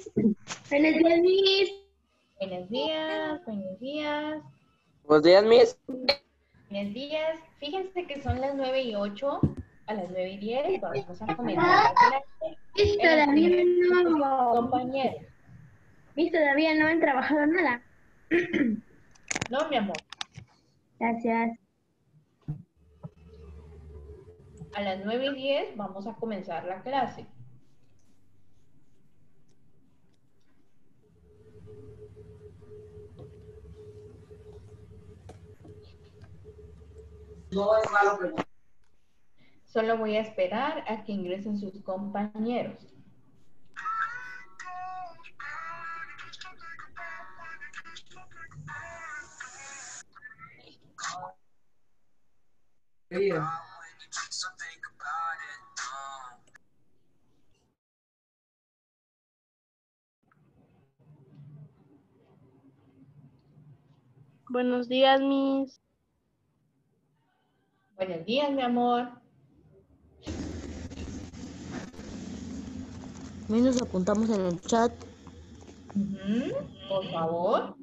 Buenos días, Miss. Buenos días, buenos días. Buenos días, Miss. Buenos días. Fíjense que son las 9:08, a las 9:10 vamos a comenzar la clase Miss, en el todavía primer no. compañero. Miss, todavía no han trabajado nada. No, mi amor, Gracias. a las 9:10 vamos a comenzar la clase. No es malo preguntar. Solo voy a esperar a que ingresen sus compañeros. Buenos días, Miss. Buenos días, mi amor. Nos apuntamos en el chat. Por favor.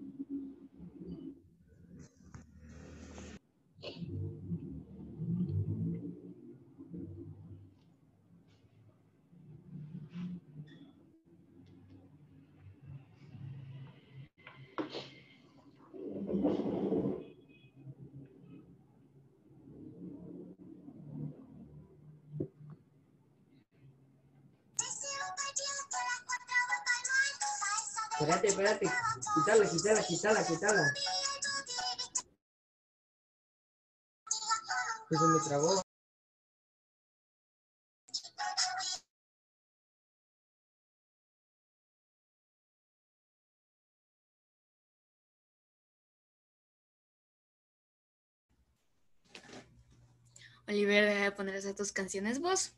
Espérate. Quítala. Que se me trabó. Oliver, deja de poner esas tus canciones vos.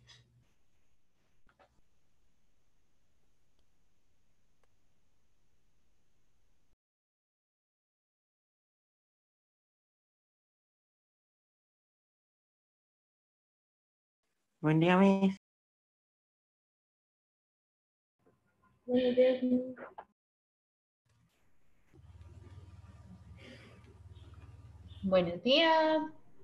Buen día, Miss. Buenos días, Miss. Buenos días.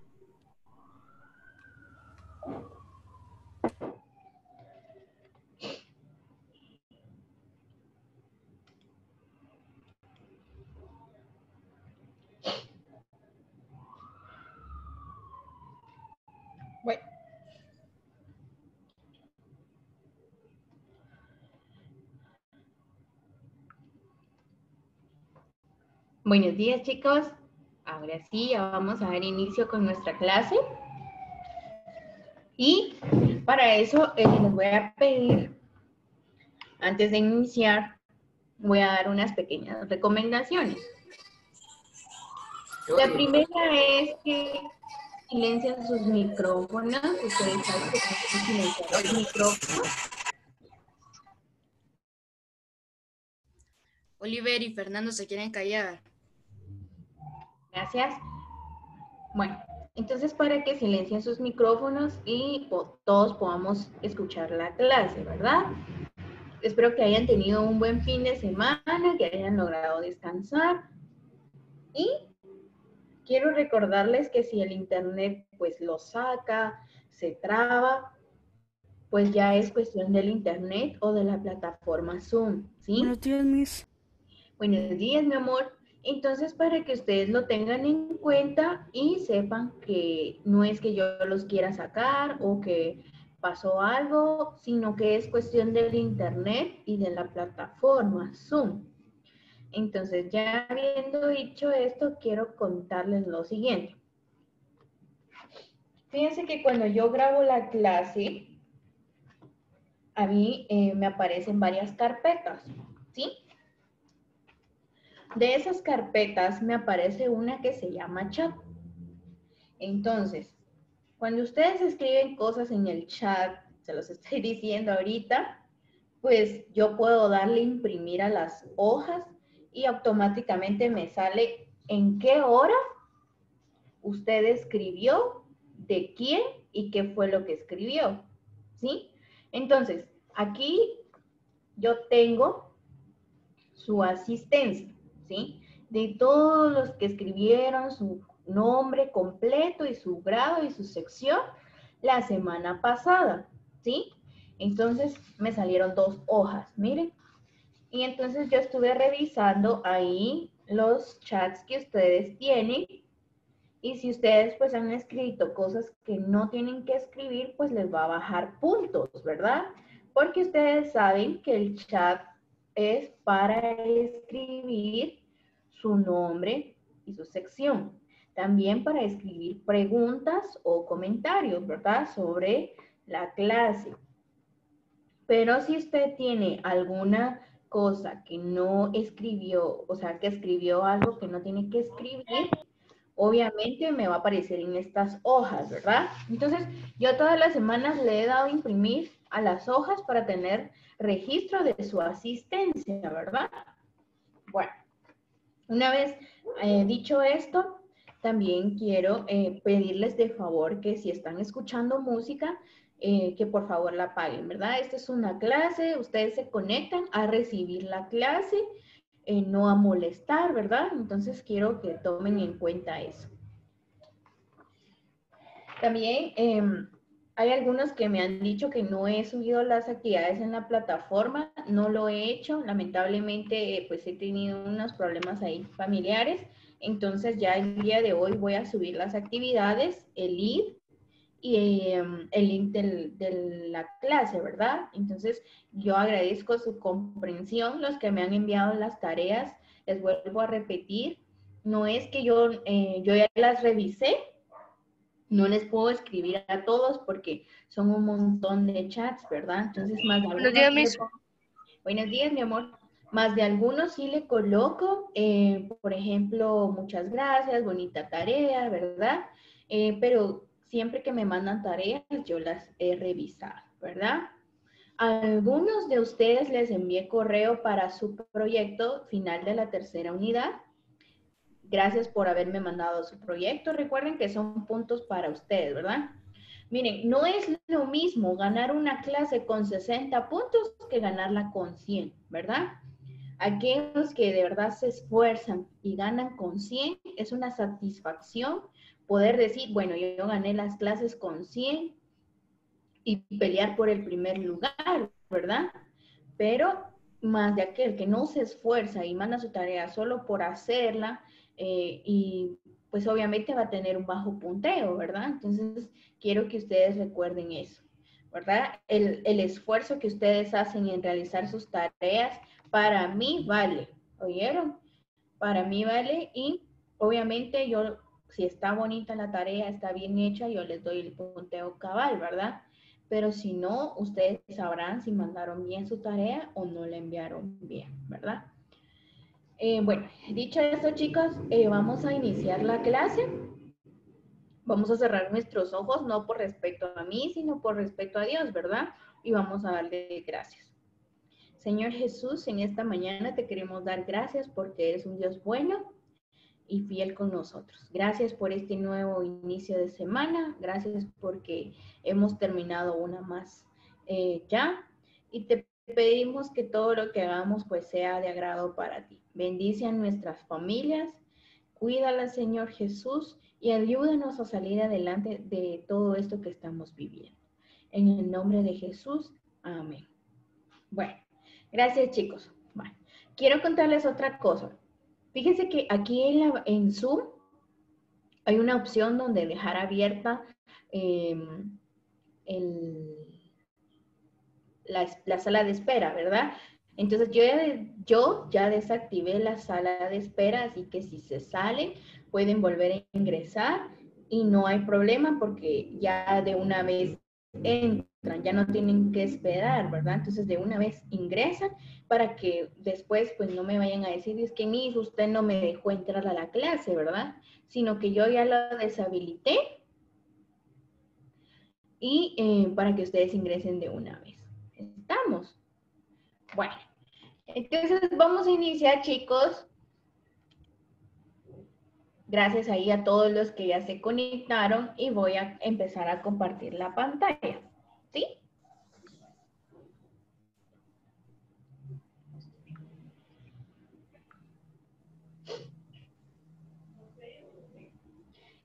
Bueno. Buenos días, chicos. Ahora sí, ya vamos a dar inicio con nuestra clase. Y para eso les voy a pedir, antes de iniciar, voy a dar unas pequeñas recomendaciones. La primera es que silencien sus micrófonos. Ustedes saben que tienen que silenciar los micrófonos. Oliver y Fernando se quieren callar. Gracias. Bueno, entonces para que silencien sus micrófonos y todos podamos escuchar la clase, ¿verdad? Espero que hayan tenido un buen fin de semana, que hayan logrado descansar. Y quiero recordarles que si el internet pues lo saca, se traba, pues ya es cuestión del internet o de la plataforma Zoom, ¿sí? Buenos días, Miss. Buenos días, mi amor. Entonces, para que ustedes lo tengan en cuenta y sepan que no es que yo los quiera sacar o que pasó algo, sino que es cuestión del internet y de la plataforma Zoom. Entonces, ya habiendo dicho esto, quiero contarles lo siguiente. Fíjense que cuando yo grabo la clase, a mí me aparecen varias carpetas, ¿sí? De esas carpetas me aparece una que se llama chat. Entonces, cuando ustedes escriben cosas en el chat, se los estoy diciendo ahorita, pues yo puedo darle imprimir a las hojas y automáticamente me sale en qué hora usted escribió, de quién y qué fue lo que escribió, ¿sí? Entonces, aquí yo tengo su asistencia, ¿sí? De todos los que escribieron su nombre completo y su grado y su sección la semana pasada, ¿sí? Entonces me salieron 2 hojas, miren. Y entonces yo estuve revisando ahí los chats que ustedes tienen. Y si ustedes pues han escrito cosas que no tienen que escribir, pues les va a bajar puntos, ¿verdad? Porque ustedes saben que el chat es para escribir su nombre y su sección. También para escribir preguntas o comentarios, ¿verdad? Sobre la clase. Pero si usted tiene alguna cosa que no escribió, o sea, que escribió algo que no tiene que escribir, obviamente me va a aparecer en estas hojas, ¿verdad? Entonces, yo todas las semanas le he dado a imprimir a las hojas para tener registro de su asistencia, ¿verdad? Bueno, una vez dicho esto, también quiero pedirles de favor que si están escuchando música, que por favor la apaguen, ¿verdad? Esta es una clase, ustedes se conectan a recibir la clase, no a molestar, ¿verdad? Entonces quiero que tomen en cuenta eso. También hay algunos que me han dicho que no he subido las actividades en la plataforma, no lo he hecho, lamentablemente pues he tenido unos problemas ahí familiares, entonces ya el día de hoy voy a subir las actividades, el link y el link de la clase, ¿verdad? Entonces yo agradezco su comprensión, los que me han enviado las tareas, les vuelvo a repetir, no es que yo ya las revisé, no les puedo escribir a todos porque son un montón de chats, ¿verdad? Entonces, más de algunos... Buenos días, Miss. Buenos días, mi amor. Más de algunos sí le coloco, por ejemplo, muchas gracias, bonita tarea, ¿verdad? Pero siempre que me mandan tareas, yo las he revisado, ¿verdad? A algunos de ustedes les envié correo para su proyecto final de la tercera unidad. Gracias por haberme mandado su proyecto. Recuerden que son puntos para ustedes, ¿verdad? Miren, no es lo mismo ganar una clase con 60 puntos que ganarla con 100, ¿verdad? Aquellos que de verdad se esfuerzan y ganan con 100, es una satisfacción poder decir, bueno, yo gané las clases con 100 y pelear por el primer lugar, ¿verdad? Pero más de aquel que no se esfuerza y manda su tarea solo por hacerla, y pues obviamente va a tener un bajo punteo, ¿verdad? Entonces, quiero que ustedes recuerden eso, ¿verdad? El esfuerzo que ustedes hacen en realizar sus tareas, para mí vale, ¿oyeron? Para mí vale y obviamente yo, si está bonita la tarea, está bien hecha, yo les doy el punteo cabal, ¿verdad? Pero si no, ustedes sabrán si mandaron bien su tarea o no la enviaron bien, ¿verdad? Bueno, dicho esto, chicos, vamos a iniciar la clase. Vamos a cerrar nuestros ojos, no por respeto a mí, sino por respeto a Dios, ¿verdad? Y vamos a darle gracias. Señor Jesús, en esta mañana te queremos dar gracias porque eres un Dios bueno y fiel con nosotros. Gracias por este nuevo inicio de semana. Gracias porque hemos terminado una más ya. Y te pedimos que todo lo que hagamos pues sea de agrado para ti. Bendice a nuestras familias. Cuídalas, Señor Jesús, y ayúdanos a salir adelante de todo esto que estamos viviendo. En el nombre de Jesús, amén. Bueno, gracias, chicos. Bueno, quiero contarles otra cosa. Fíjense que aquí en Zoom hay una opción donde dejar abierta la sala de espera, ¿verdad? Entonces yo ya desactivé la sala de espera, así que si se salen pueden volver a ingresar y no hay problema porque ya de una vez entran, ya no tienen que esperar, ¿verdad? Entonces de una vez ingresan para que después pues no me vayan a decir, es que Miss, usted no me dejó entrar a la clase, ¿verdad? Sino que yo ya la deshabilité y para que ustedes ingresen de una vez. ¿Estamos? Bueno, entonces vamos a iniciar, chicos. Gracias ahí a todos los que ya se conectaron y voy a empezar a compartir la pantalla. ¿Sí?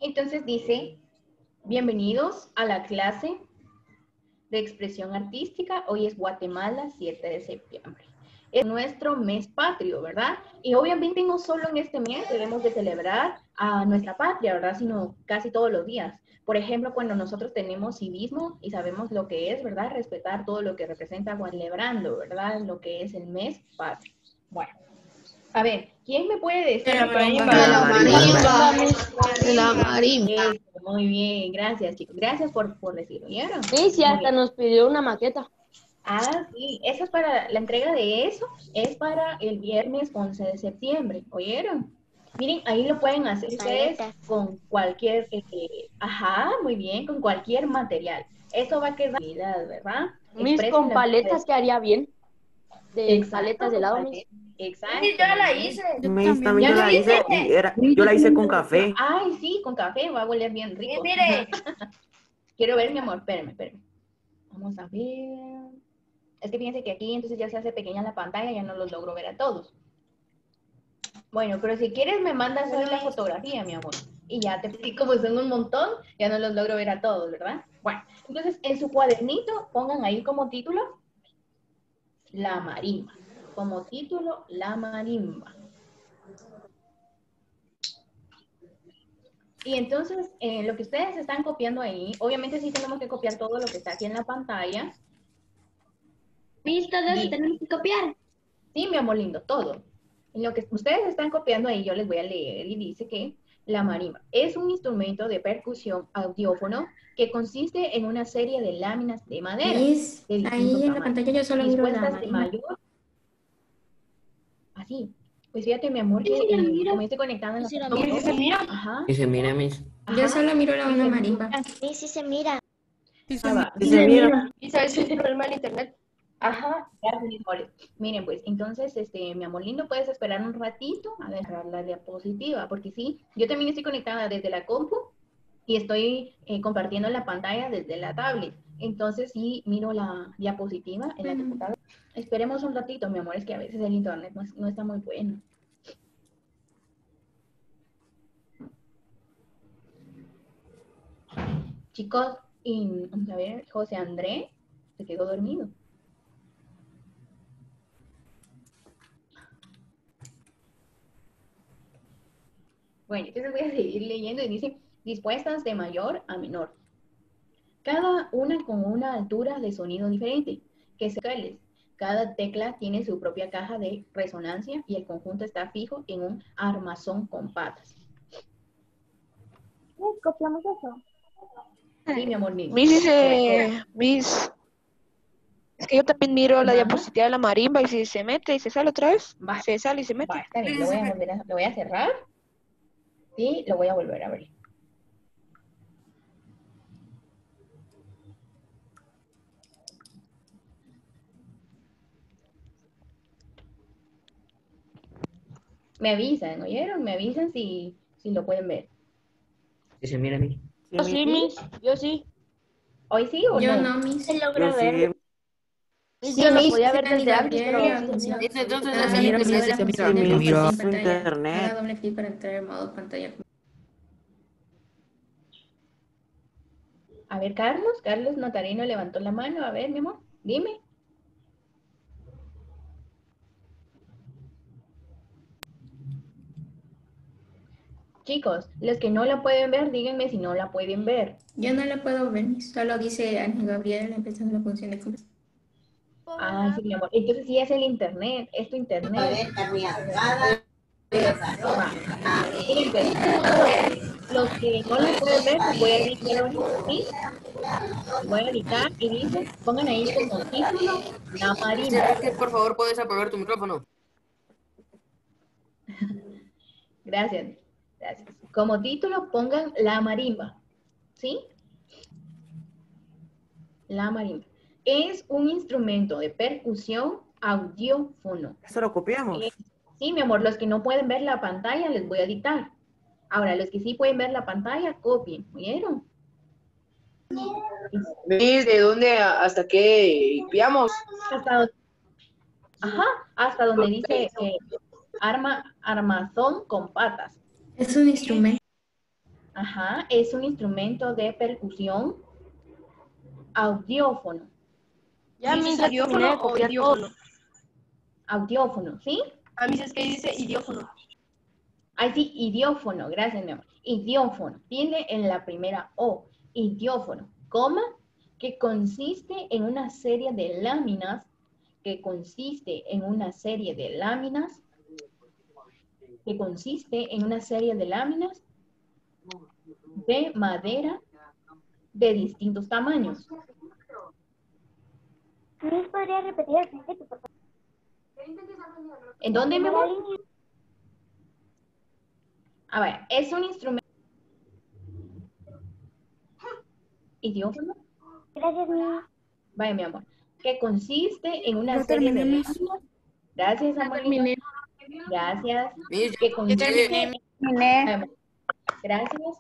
Entonces dice, bienvenidos a la clase de expresión artística. Hoy es Guatemala, 7 de septiembre. Es nuestro mes patrio, ¿verdad? Y obviamente no solo en este mes debemos de celebrar a nuestra patria, ¿verdad? Sino casi todos los días. Por ejemplo, cuando nosotros tenemos civismo y sabemos lo que es, ¿verdad? Respetar todo lo que representa celebrando, ¿verdad? Lo que es el mes patrio. Bueno, a ver, ¿quién me puede decir? La marimba. La marimba. La marimba. Eso, muy bien, gracias, chicos. Gracias por decirlo, ¿oyeron? Sí, Muy hasta bien. nos pidió una maqueta. Ah, sí, eso es para, la entrega de eso es para el viernes 11 de septiembre, ¿oyeron? Miren, ahí lo pueden hacer ustedes con cualquier, ajá, muy bien, con cualquier material. Eso va a quedar, ¿verdad? Mis Expresen con las paletas quedaría bien. De exacto, paletas de con helado, paletas. Exacto. Sí, ya la muy bien. hice. Yo Mis, también. también yo ¿Ya la lo hice y yo la hice con café. Ay, sí, con café, va a oler bien Y rico. mire, Quiero ver, mi amor, espérame. Vamos a ver. Es que fíjense que aquí entonces ya se hace pequeña la pantalla, ya no los logro ver a todos. Bueno, pero si quieres me mandas hoy la fotografía, mi amor. Y ya te y como son un montón, ya no los logro ver a todos, ¿verdad? Bueno, entonces en su cuadernito pongan ahí como título La Marimba. Como título La Marimba. Y entonces, lo que ustedes están copiando ahí, obviamente sí tenemos que copiar todo lo que está aquí en la pantalla. mis todos tenemos que copiar. Sí, mi amor lindo, todo. En lo que ustedes están copiando ahí, yo les voy a leer y dice que la marimba es un instrumento de percusión audiófono que consiste en una serie de láminas de madera Miss, de distintos ahí en la tamaños, pantalla yo solo miro la dispuestas de marimba. mayor. Así. Pues fíjate, mi amor, que Sí, la miro. como estoy conectada en la Sí, la foto, miro. ¿Se mira? ajá, Y se mira, mis. Yo ajá, solo miro la una dice, marimba. Sí, sí se mira. va. Y se mira. ¿Y sabes si es un problema en internet? Ajá, gracias, mis amores. Miren, pues, entonces, mi amor lindo, puedes esperar un ratito a dejar la diapositiva, porque sí, yo también estoy conectada desde la compu y estoy compartiendo la pantalla desde la tablet. Entonces, sí, miro la diapositiva en la computadora. Esperemos un ratito, mi amor, es que a veces el internet no está muy bueno. Chicos, y vamos a ver, José André se quedó dormido. Bueno, entonces voy a seguir leyendo y dice, dispuestas de mayor a menor. Cada una con una altura de sonido diferente, que se vocales. Cada tecla tiene su propia caja de resonancia y el conjunto está fijo en un armazón con patas. Copiamos eso. Sí, mi amor mío. Miss dice, Miss, es que yo también miro la Ajá. diapositiva de la marimba y si se mete y se sale otra vez, Va. se sale y se mete. Va, está bien, lo voy a cerrar y lo voy a volver a abrir. Me avisan, ¿oyeron? Me avisan si lo pueden ver. Y se mira, mis. Yo sí, Miss. Yo sí. ¿Hoy sí o Yo no? no, Miss. Se Yo logra sí. ver. Miss, Sí, yo la Miss, podía ver Ni desde antes, Gabriel, pero la sí función. tenía que Entonces, subir. la se mira, miro la función de se compartir mira su pantalla. internet. Haga doble clic para entrar en modo pantalla. A ver, Carlos Notarino levantó la mano. A ver, mi amor, dime. Chicos, los que no la pueden ver, díganme si no la pueden ver. Yo no la puedo ver, Miss. Solo dice Ana Gabriel empezando la función de conversación. Ah, sí, mi amor. Entonces sí es el internet, es tu internet. Va. Miren, pues, los que no la pueden ver, les voy a dictar ahorita, ¿sí? Les voy a dictar y dice, pongan ahí como título, la marimba. Por favor, puedes apagar tu micrófono. Gracias, gracias. Como título pongan la marimba, ¿sí? La marimba. Es un instrumento de percusión audiófono. Eso lo copiamos. Sí, mi amor, los que no pueden ver la pantalla les voy a dictar. Ahora, los que sí pueden ver la pantalla, copien, ¿oyeron? Miss, ¿de dónde hasta qué limpiamos? Hasta donde dice armazón con patas. Es un instrumento. Ajá, es un instrumento de percusión audiófono. Ya, ¿Dices Miss, ya terminé de audiófono o copiar todo. idiófono? Audiófono, ¿sí? A mí es que dice idiófono. Ay, sí, idiófono, gracias, mi amor. Idiófono, tiene en la primera O, idiófono, coma, que consiste en una serie de láminas, que consiste en una serie de láminas, que consiste en una serie de láminas de madera de distintos tamaños. Miss, ¿podría repetir el principio, por favor? ¿En dónde, mi Primera amor? línea. A ver, es un instrumento idiófono, Gracias, Miss. vaya, mi amor, que consiste en una serie de láminas. Gracias, amorito. Gracias. Miss, Que ya consiste, terminé. vaya, gracias.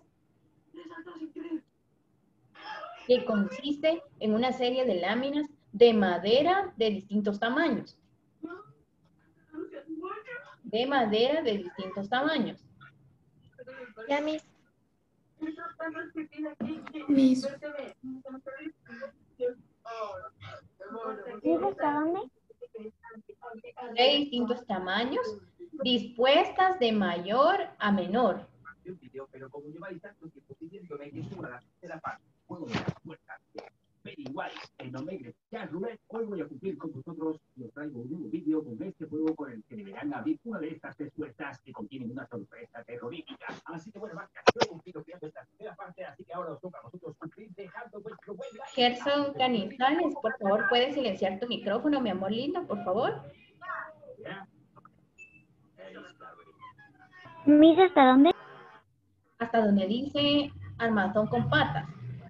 Que consiste en una serie de láminas de madera de distintos tamaños. De madera de distintos tamaños. Ya, Miss. Miss, Miss, ¿hasta dónde? De distintos tamaños, dispuestas de mayor a menor. Pero como lleváis tanto tiempo pidiéndome que suba la tercera parte, juego de las puertas. Pero igual, en Omegre, ya Rubén, hoy voy a cumplir con vosotros y os traigo un nuevo vídeo con este juego con el que deberán abrir una de estas tres puertas que contienen una sorpresa terrorífica. Así que bueno, Marca, yo he cumplido creando esta primera parte, así que ahora os toca a vosotros cumplir dejando vuestro buen like. Gerson Canizales, por favor, ¿puedes silenciar tu micrófono, mi amor lindo, por favor? Miss, ¿hasta dónde? Hasta donde dice armazón con patas.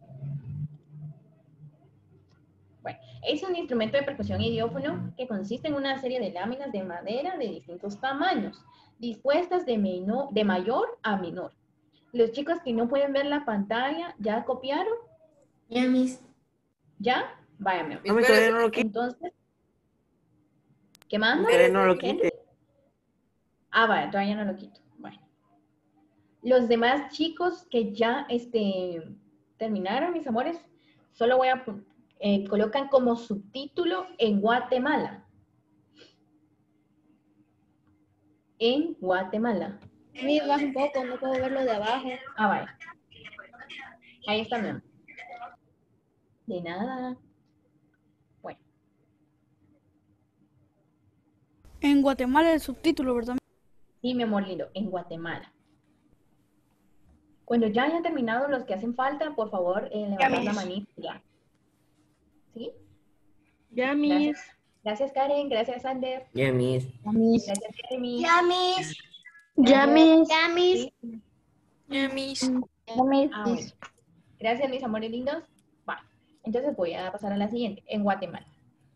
Bueno, es un instrumento de percusión idiófono que consiste en una serie de láminas de madera de distintos tamaños, dispuestas de mayor a menor. Los chicos que no pueden ver la pantalla, ¿ya copiaron? ya, Miss. ¿Ya? Váyame. No, todavía no lo quito. Entonces, ¿qué manda? Todavía no lo Henry? quite. Ah, vale, todavía no lo quito. Bueno. Los demás chicos que ya terminaron, mis amores, solo voy a colocan como subtítulo en Guatemala. En Guatemala. Miss, baja un poco, no puedo verlo de abajo. Ah, vale. Ahí está, mi amor. De nada. Bueno. En Guatemala el subtítulo, ¿verdad? Sí, mi amor lindo, en Guatemala. Cuando ya hayan terminado los que hacen falta, por favor, levantad la manita ya. ¿Sí? Ya, Miss. Gracias, Karen. Gracias, Sander. Ya, Miss. Gracias, Jeremy. Ya, Miss. Ya, Miss. Ya, Miss. Sí. Ya, Miss. Ya, Miss. Ah, bueno. Gracias, mis amores lindos. Va. Entonces voy a pasar a la siguiente. En Guatemala.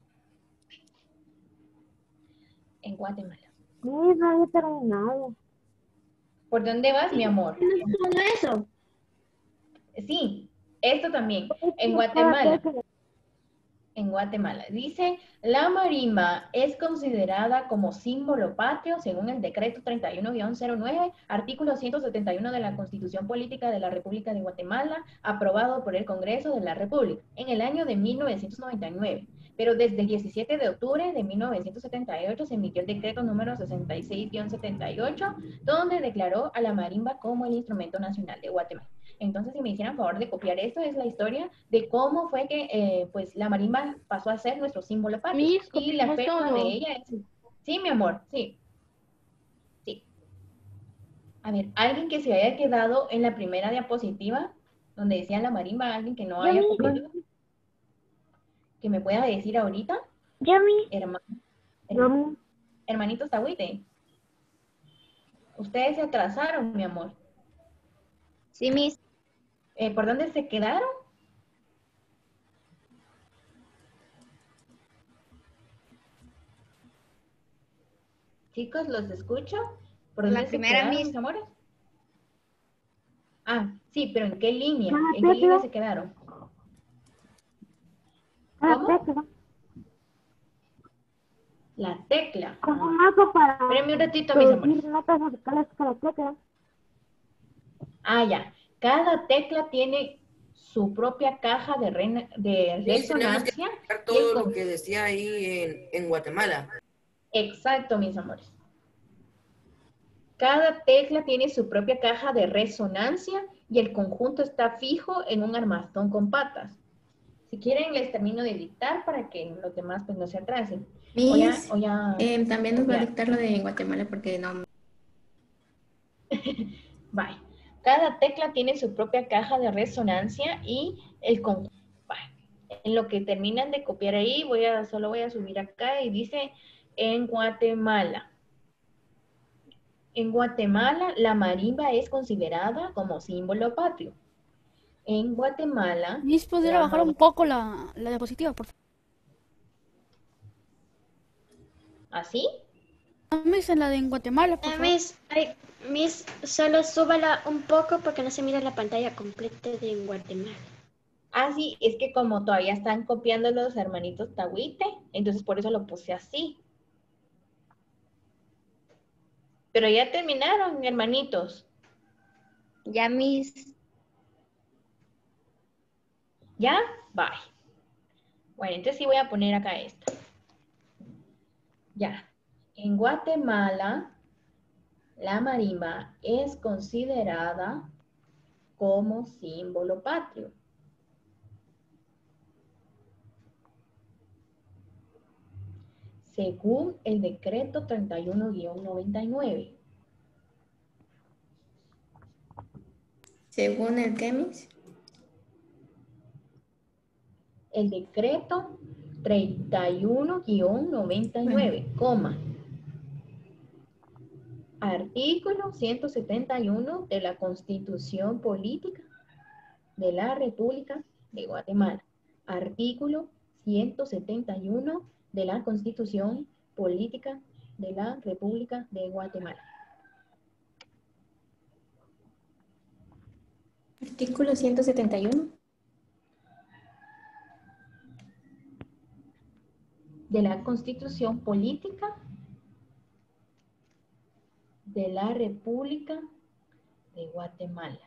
En Guatemala. Miss, no había terminado. ¿Por dónde vas, mi amor? ¿Cómo eso? Sí, esto también. En Guatemala. En Guatemala. Dice, la marimba es considerada como símbolo patrio según el decreto 31-09, artículo 171 de la Constitución Política de la República de Guatemala, aprobado por el Congreso de la República en el año de 1999. Pero desde el 17 de octubre de 1978 se emitió el decreto número 66-78, donde declaró a la marimba como el instrumento nacional de Guatemala. Entonces, si me hicieran favor de copiar esto, es la historia de cómo fue que pues la marimba pasó a ser nuestro símbolo patrio. Miss, Y la copiamos fecha todo. de ella es... Sí, mi amor, sí. Sí. A ver, alguien que se haya quedado en la primera diapositiva, donde decía la marimba, alguien que no haya copiado, que me pueda decir ahorita, Ya, Miss. hermanitos Tahuite. Ustedes se atrasaron, mi amor. Sí, Miss. ¿Por dónde se quedaron? Chicos, ¿los escucho? ¿Por La dónde se primera, quedaron, Miss. mis amores? Ah, sí, pero ¿en qué línea? ¿En qué línea se quedaron? ¿Cómo? La tecla. Espérenme un ratito, mis amores. Ah, ya. Cada tecla tiene su propia caja de Miss, tenemos que resonancia. explicar todo lo que decía ahí en Guatemala. Exacto, mis amores. Cada tecla tiene su propia caja de resonancia y el conjunto está fijo en un armazón con patas. Si quieren, les termino de dictar para que los demás pues, no se atrasen. Miss, O ya- también nos va a ya. dictar lo de Guatemala porque no. Bye. Cada tecla tiene su propia caja de resonancia y el conjunto. Bye. En lo que terminan de copiar ahí, solo voy a subir acá y dice en Guatemala. En Guatemala, la marimba es considerada como símbolo patrio. En Guatemala... Miss, ¿podría bajar un poco la diapositiva, por favor? ¿Así? Miss, en la de en Guatemala, por favor. Miss, solo súbala un poco porque no se mira la pantalla completa de Guatemala. Ah, sí, es que como todavía están copiando los hermanitos Tahuite, entonces por eso lo puse así. Pero ya terminaron, hermanitos. Ya, Miss. ¿Ya? Bye. Bueno, entonces sí voy a poner acá esto. Ya. En Guatemala, la marimba es considerada como símbolo patrio. Según el decreto 31-99. ¿Según el qué, Miss? El decreto 31-99, coma. Artículo 171 de la Constitución Política de la República de Guatemala. Artículo 171 de la Constitución Política de la República de Guatemala. Artículo 171. De la Constitución Política de la República de Guatemala.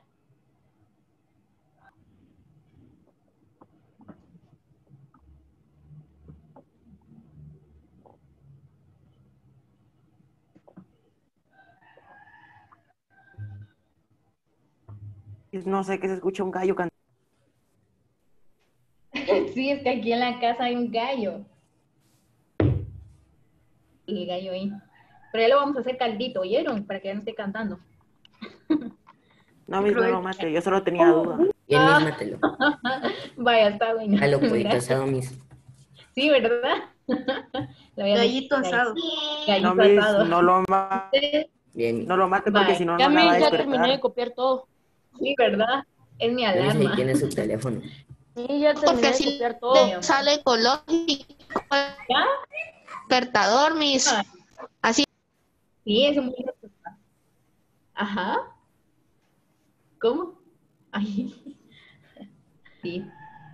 No sé, que se escucha un gallo cantando. Sí, es que aquí en la casa hay un gallo. Y el gallo ahí. Pero ya lo vamos a hacer caldito, ¿oyeron? Para que ya no esté cantando. No, Miss, no lo mate, yo solo tenía duda. Bien, Miss, mátelo. Vaya, está bueno. A lo poquito Gracias. asado, Miss. Sí, ¿verdad? Gallito asado. Gallito No, Miss, asado. no lo mate. Bien, Miss. No lo mate porque Bye. si no, Ya, no la va a Miss, ya terminé de despertar. copiar todo. Sí, ¿verdad? Es mi Miss, ahí alarma. tiene su teléfono. Sí, ya terminé Porque de así copiar todo. Bien. sale ecológico ¿Ya? despertador, Miss. Ah. Así. Sí, es un buen resultado. Ajá. ¿Cómo? Ay. Sí.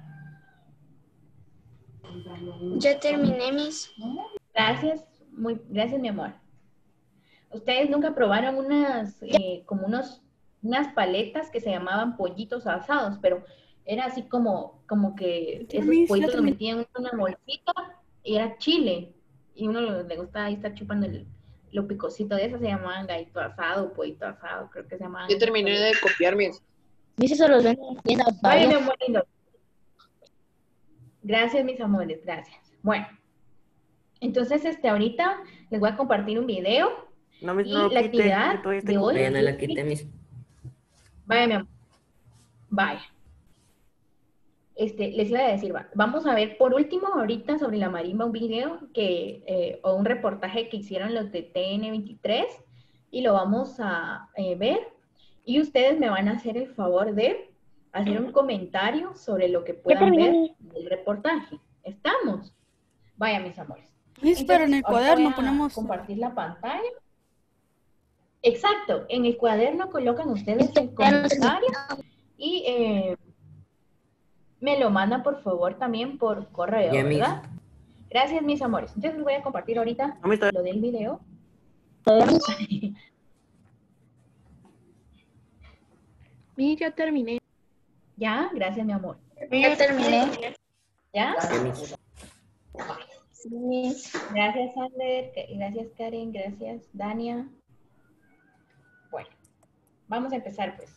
Ya terminé, Miss. Gracias, gracias, mi amor. Ustedes nunca probaron unas unas paletas que se llamaban pollitos asados, pero era así como que Sí, esos Miss, ya pollitos los terminé. metían en una bolsita y era chile. Y uno le gustaba ahí estar chupando lo picosito de eso, se llamaban gallito asado, pollito asado, creo que se llamaban. Yo terminé de copiar, Miss. Miss, eso los venden en tiendas. Vaya, mi varias. amor lindo. Gracias, mis amores, gracias. Bueno, entonces ahorita les voy a compartir un video. No, Miss, Y no lo la quite, actividad que todavía estoy de hoy- Todavía copiando. no la quité, Miss. Vaya, mi amor. Vaya. Les iba a decir, vamos a ver por último ahorita sobre la marimba un video o un reportaje que hicieron los de TN23 y lo vamos a ver y ustedes me van a hacer el favor de hacer un comentario sobre lo que puedan terminé, ver Miss. del reportaje. ¿Estamos? Vaya, mis amores. Miss, pero en el Entonces, ahorita cuaderno voy a ponemos... compartir la pantalla. Exacto, en el cuaderno colocan ustedes el comentario y me lo mandan por favor también por correo, Ya, Miss. ¿verdad? Gracias, mis amores. Entonces les voy a compartir ahorita No, Miss, todavía- lo del video. Miss, ya terminé. ¿Ya? Gracias, mi amor. Ya terminé. ¿Ya? Sí, Miss. Gracias, Sander. Gracias, Karen. Gracias, Dania. Bueno, vamos a empezar, pues.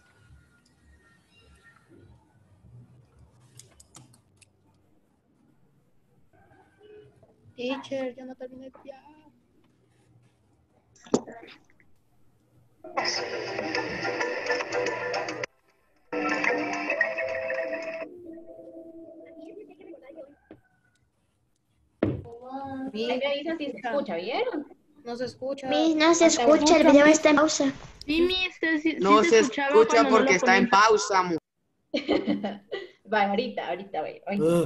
Teacher, ya no terminé ya. Ahí me avisan si se escucha, ¿vieron? No se escucha. Miss, no se escucha, el video está en pausa. Sí, Miss, sí No se escuchaba escucha cuando no porque lo está en ponía. pausa, mu. Va, ahorita, voy.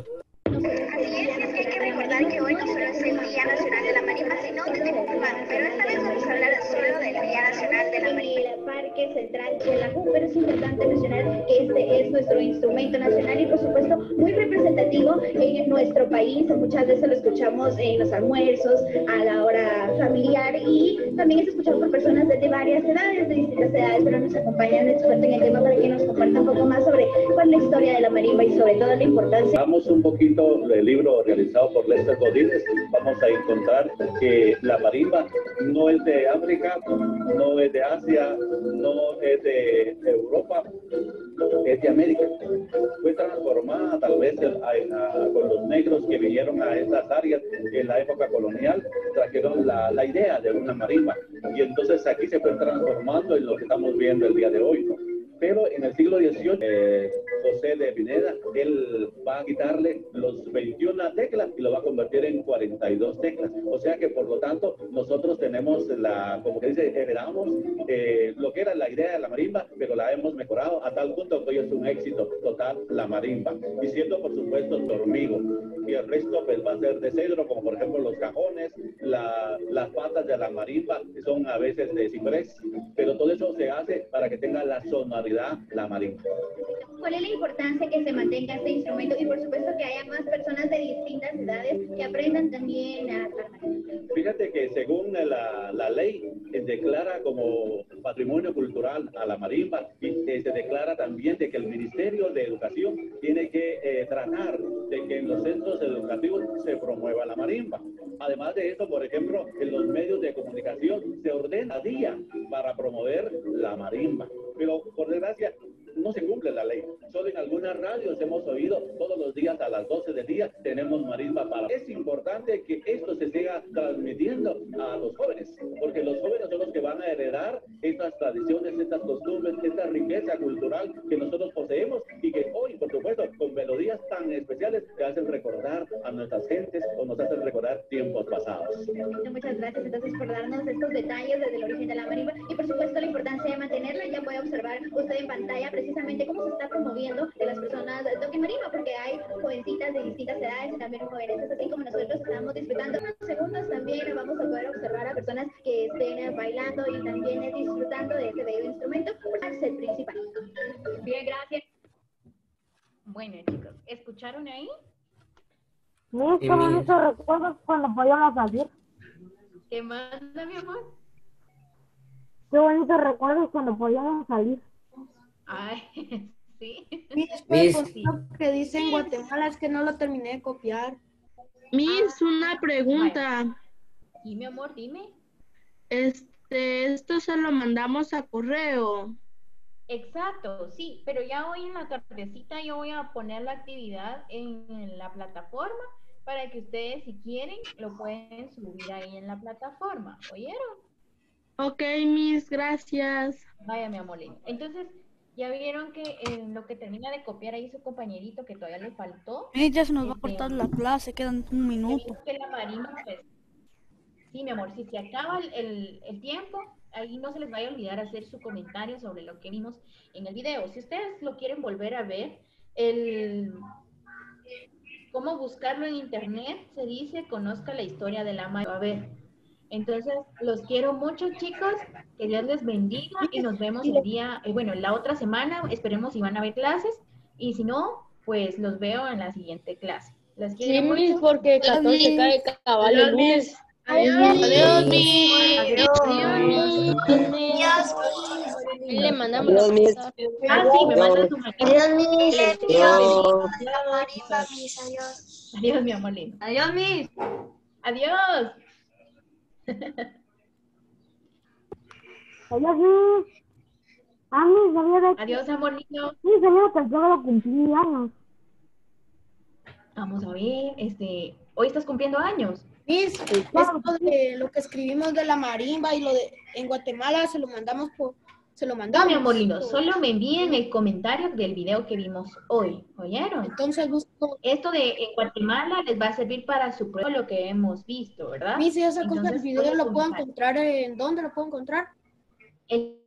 Así es que hay que recordar que hoy no solo es el Día Nacional de la Marimba, sino otros más, pero esta vez vamos a hablar solo del Día Nacional de la Marimba. El Parque Central de la U, pero es importante mencionar que este es nuestro instrumento nacional y por supuesto muy representativo en nuestro país. Muchas veces lo escuchamos en los almuerzos, a la hora familiar y también es escuchado por personas de varias edades, de distintas edades, pero nos acompaña un experto en el tema para que nos comparta un poco más sobre cuál es la historia de la marimba y sobre todo la importancia. Vamos un poquito del libro realizado por Lester Godínez. Vamos a encontrar que la marimba no es de África, no es de Asia, no es de Europa, es de América. Fue transformada tal vez con los negros que vinieron a estas áreas en la época colonial, trajeron la idea de una marimba. Y entonces aquí se fue transformando en lo que estamos viendo el día de hoy, ¿no? Pero en el siglo XVIII, José de Pineda, él va a quitarle los 21 teclas y lo va a convertir en 42 teclas. O sea que, por lo tanto, nosotros tenemos como que dice, heredamos lo que era la idea de la marimba, pero la hemos mejorado a tal punto que hoy es un éxito total la marimba. Y siendo, por supuesto, tormigo. Y el resto pues va a ser de cedro, como por ejemplo los cajones, las patas de la marimba, que son a veces de ciprés, pero todo eso se hace para que tenga la sonoridad la marimba. ¿Cuál es la importancia que se mantenga este instrumento y por supuesto que haya más personas de distintas edades que aprendan también a tocar marimba? Fíjate que según la ley declara como patrimonio cultural a la marimba y se declara también de que el Ministerio de Educación tiene que tratar de que en los centros educativos se promueva la marimba. Además de eso, por ejemplo, en los medios de comunicación se ordena día para promover la marimba. Pero por desgracia no se cumple la ley. Solo en algunas radios hemos oído todos los días a las 12 del día tenemos marimba para. Es importante que esto se siga transmitiendo a los jóvenes, porque los jóvenes son los que van a heredar estas tradiciones, estas costumbres, esta riqueza cultural que nosotros poseemos y que hoy, por supuesto, con melodías tan especiales que hacen recordar a nuestras gentes o nos hacen recordar tiempos pasados. Muchas gracias entonces por darnos estos detalles desde el origen de la marimba y por supuesto la importancia de mantenerla. Ya puede observar usted en pantalla precisamente cómo se está promoviendo que las personas toquen marimba, porque hay jovencitas de distintas edades y también mujeres, así como nosotros estamos disfrutando. En unos segundos también vamos a poder observar a personas que estén bailando y también disfrutando de este bello instrumento por el set principal. Bien, gracias. Bueno, chicos, ¿escucharon ahí? Qué bonitos recuerdos cuando podíamos salir. ¿Qué manda, mi amor? Qué bonitos recuerdos cuando podíamos salir. Ay, sí. Miss, que dice en Guatemala es que no lo terminé de copiar. Miss, una pregunta. Sí, mi amor, dime. Esto se lo mandamos a correo. Exacto, sí, pero ya hoy en la tardecita yo voy a poner la actividad en la plataforma para que ustedes, si quieren, lo pueden subir ahí en la plataforma. ¿Oyeron? Ok, Miss, gracias. Vaya, mi amor. Entonces, ya vieron que lo que termina de copiar ahí su compañerito, que todavía le faltó. Ya se nos va a cortar la clase, quedan un minuto. Que la marimba, pues, sí, mi amor, si se acaba el tiempo, ahí no se les vaya a olvidar hacer su comentario sobre lo que vimos en el video. Si ustedes lo quieren volver a ver, cómo buscarlo en internet, se dice, conozca la historia de la marimba. A ver, entonces, los quiero mucho, chicos, que Dios les bendiga y nos vemos el día, la otra semana, esperemos si van a haber clases, y si no, pues los veo en la siguiente clase. Los quiero mucho. Miss, porque 14 cae cabal el lunes. Adiós, Miss. Adiós, Miss. Adiós, Miss. Adiós, Miss. Le mandamos Adiós, Miss. Ah, sí, me mandas tu manito. Adiós, Miss. Adiós. Marimba, Miss, adiós. Adiós, mi amor lindo. Adiós, Miss. Adiós. Adiós, Miss. Ah, Miss, sabía Adiós, amor lindo. Sí, sabía que el sábado cumplí años. Vamos a ver, hoy estás cumpliendo años. Miss, esto de lo que escribimos de la marimba y lo de en Guatemala se lo mandamos. No, mi amor lindo, solo me envíen el comentario del video que vimos hoy, ¿oyeron? Entonces busco. Esto de en Guatemala les va a servir para su prueba lo que hemos visto, ¿verdad? Miss, esa cosa del Entonces, video pueden lo puedo comentar. encontrar ¿en dónde lo puedo encontrar? El